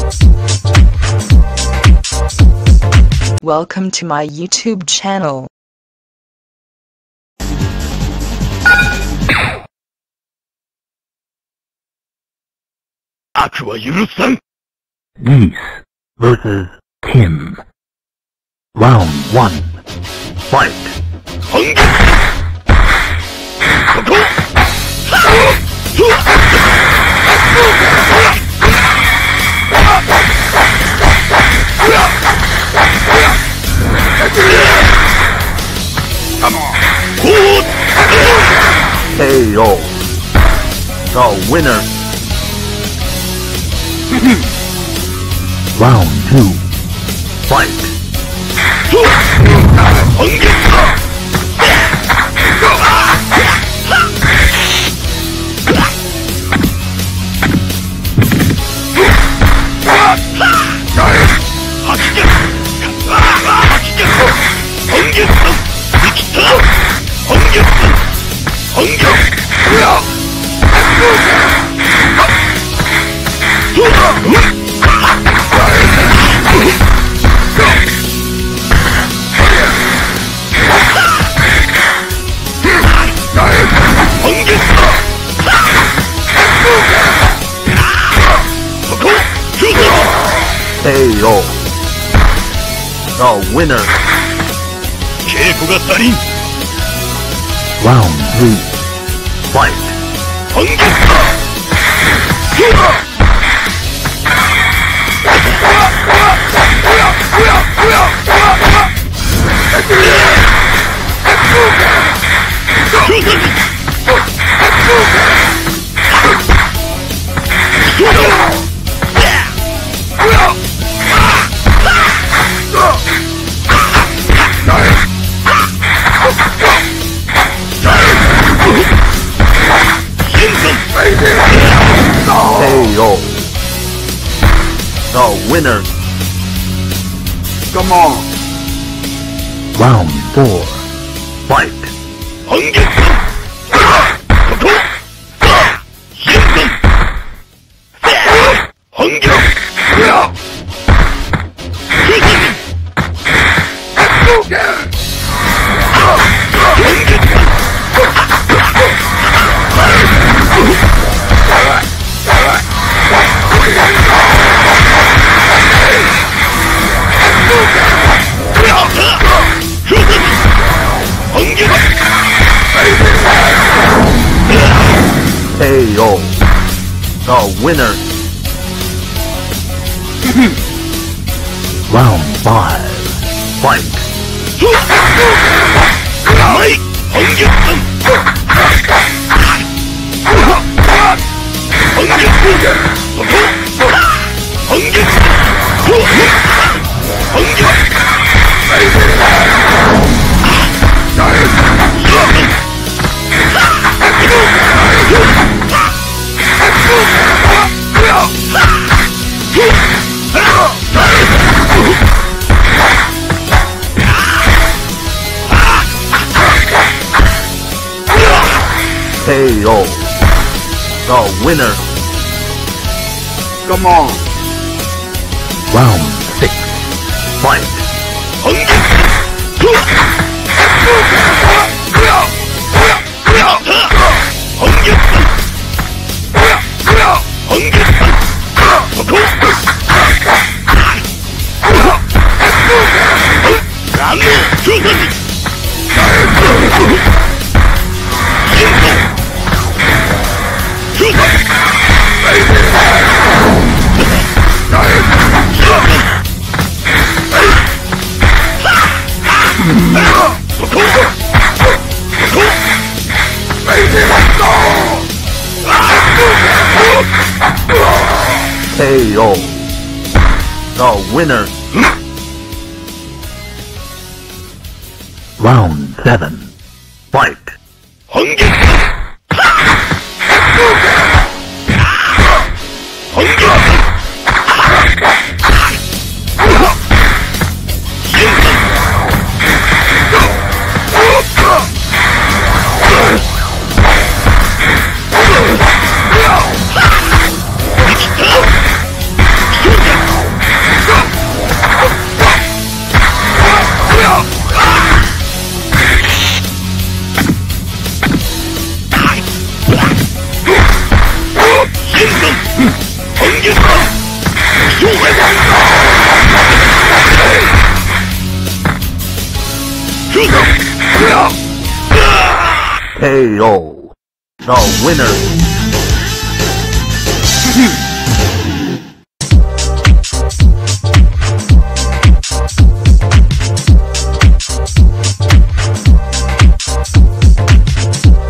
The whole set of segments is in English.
Welcome to my YouTube channel. Geese versus Tim. Round 1. Fight. Come on. KO. The winner. Round 2. Fight. KO. The winner. Round 3. Fight. KO. The winner. Come on. Round 4. Fight. KO. The winner. Round 5. Fight. KO. The winner. Come on. Round 6. Fight. KO. The winner. Round 7. Fight. KO. The winner.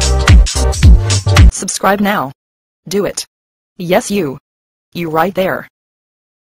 Subscribe now. Do it. Yes, you. You right there.